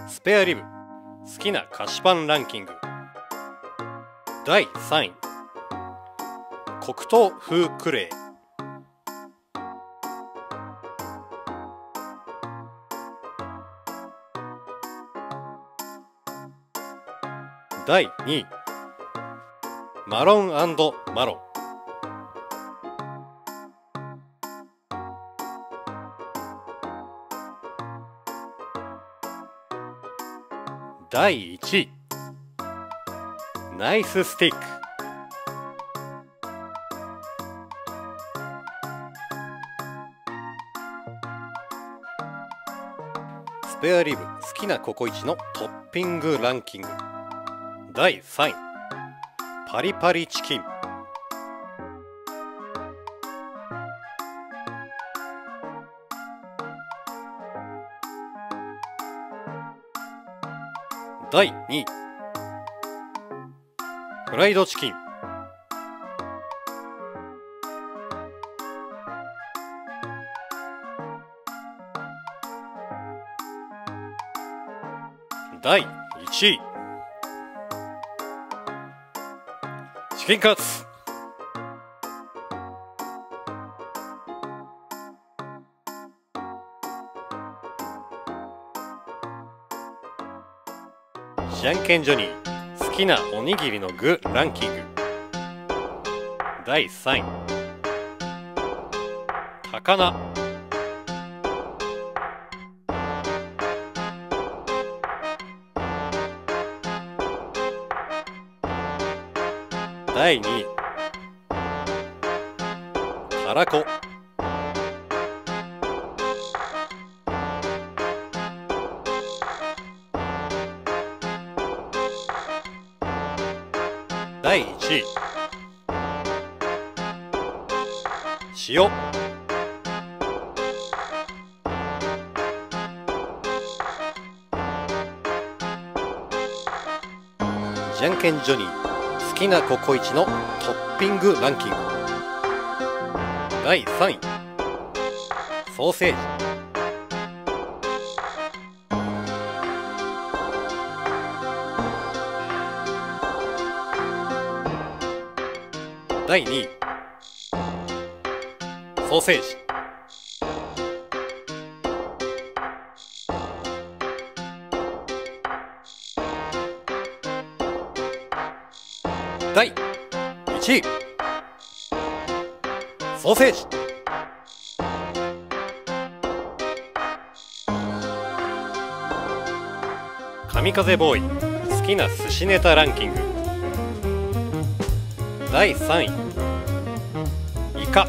スペアリブ好きな菓子パンランキング第3位黒糖風クレー。第2位マロン&マロン。第1位ナイススティック。スペアリブ好きなココイチのトッピングランキング第3位パリパリチキン。第2位フライドチキン。第1位チキンカツ。じゃんけんジョニー好きなおにぎりの具ランキング第3位高菜。第2位たらこ。第1位塩。じゃんけんジョニー好きなココイチのトッピングランキング第3位ソーセージ。第2位ソーセージ。第1位ソーセージ。神風ボーイ好きな寿司ネタランキング第3位イカ。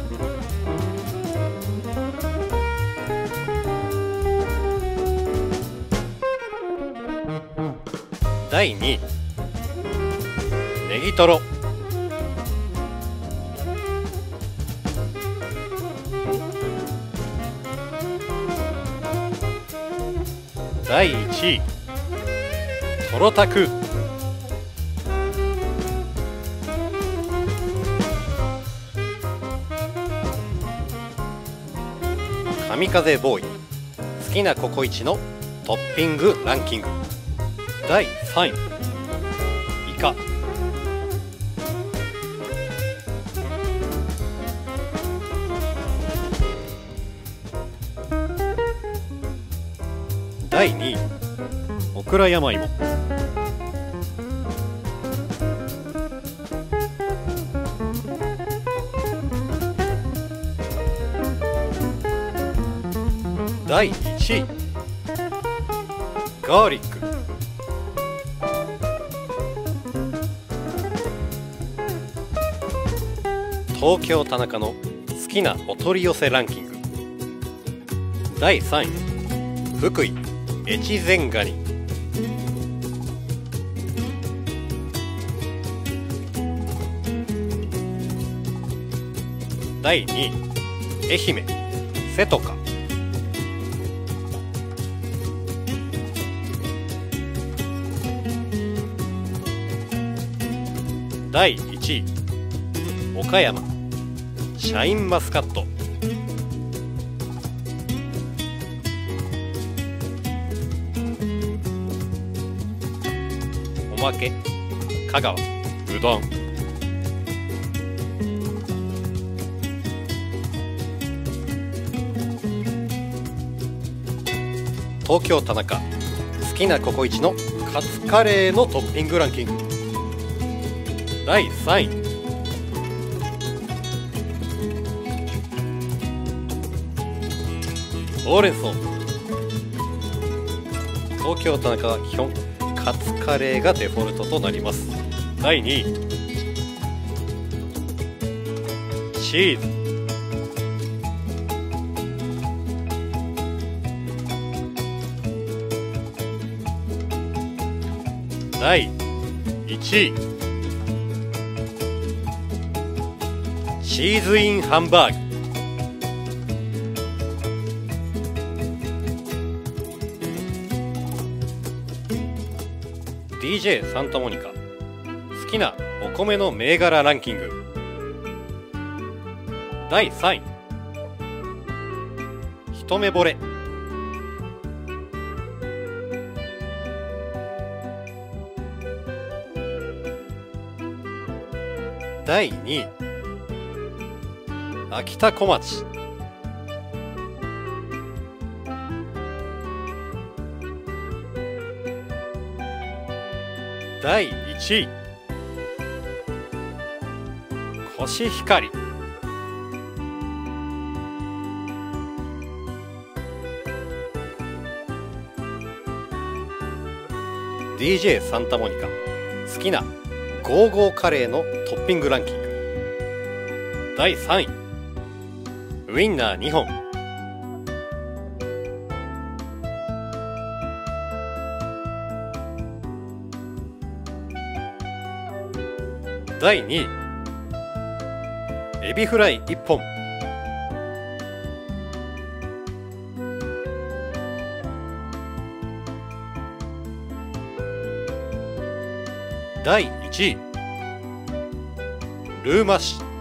第2位ネギトロ。第1位トロタク。神風ボーイ好きなココイチのトッピングランキング第3位イカ。第2位オクラ山芋。第1位ガーリック。東京田中の好きなお取り寄せランキング第3位福井越前ガニ。第2位愛媛瀬戸か。第1位岡山シャインマスカット。 おまけ、香川、うどん。東京田中、好きなココイチのカツカレーのトッピングランキング。第3位、ほうれん草。東京田中は基本カツカレーがデフォルトとなります。第2位、チーズ。第1位、チーズインハンバーグ。DJ サンタモニカ、好きなお米の銘柄ランキング。第3位、一目惚れ。第2位、秋田小町。第1位、コシヒカリ。DJ サンタモニカ、好きなゴーゴーカレーのトッピングランキング。第3位、ウインナー2本。第2位、エビフライ1本。第1位、ルーマッシュ。